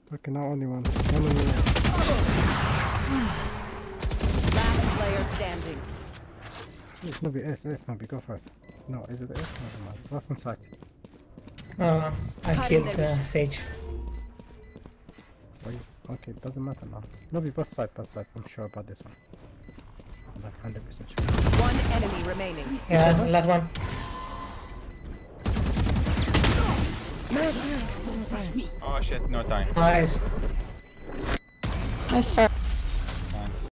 Okay, now only one. One on me. Last player standing. It's not be S, Nobby, go for it. No, is it S? Never mind. Left hand side. I killed Sage. Wait, okay, it doesn't matter now. Nobby, both side. I'm sure about this one. I'm like 100% sure. One enemy remaining. Yeah, last one. Oh shit, no time. Nice. Nice start.